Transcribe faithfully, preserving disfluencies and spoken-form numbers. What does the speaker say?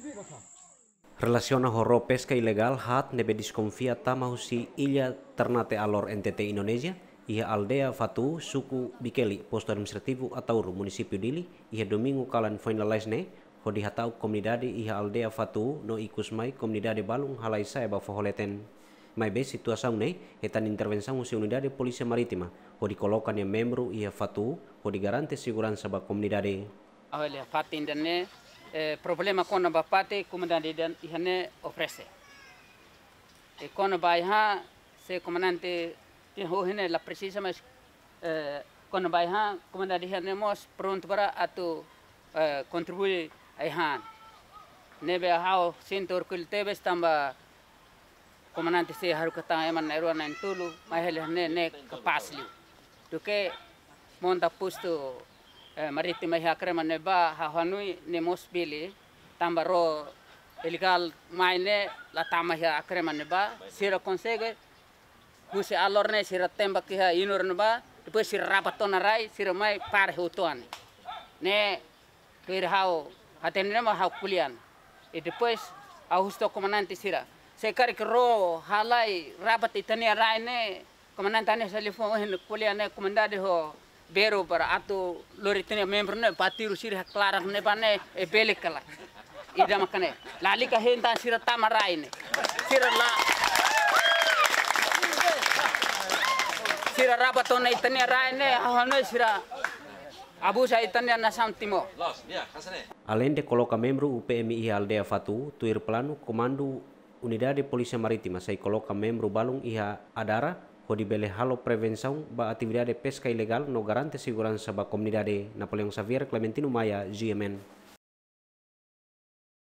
Relaciona horror pesca ilegal hat nebe desconfia tamahusi ilha Ternate Alor N T T Indonesia, ia aldea Fatu, suku Bikeli, posto administrativo Atauru, município Dili, ia domingo kalan finalize ne, hodi hatau comunidade ia aldea Fatu no ikus mai comunidade Balung halai sai ba forholeten. Mai be situação ne, etan intervenção usi unidade polícia marítima, hodi colocan yang membro ia Fatu, hodi garante segurança ba comunidade. Olha, fatin ne eh, problema com a bapate comandante dan ihane oferece. E com a baia se comandante tem hoje la precisa mas eh, com a baia comandante ihane mos pronto para atu eh, contribuir a ihan. Nebe hau sentor kul tebes tamba comandante se haru kata eman eruan nan tulu mai hele ne ne kapasli. Duke monta pusto maritima ha krema neba ha hanui ne mosbili tamba ro ilegal maine la tama ha krema neba sira consegue husi alorne sira tembak ha inur neba depois sira rabatona rai sira mai par hutuan ne kir hau hatene ma hau kulian e depois a husto comandante sira se kar ro halai rabat itania rai ne comandante ane telefon hen kulian ne comandante ho Bero para atu loritnya membro ne patiru sirah klarak ne bane e belekala ida makane lali ka henta sira tamarai ne sira la sira rabatona itania rai ne hano sira abu sa itania na samtimo. Além de colocar membro U P M I Aldea Fatu, tuir plano comando unidade polícia marítima sai coloca membro Balung iha Adara hodi bele halo prevenção ba atividade pesca ilegal no garante segurança ba comunidade Napoleão Xavier Clementino Maia G M N.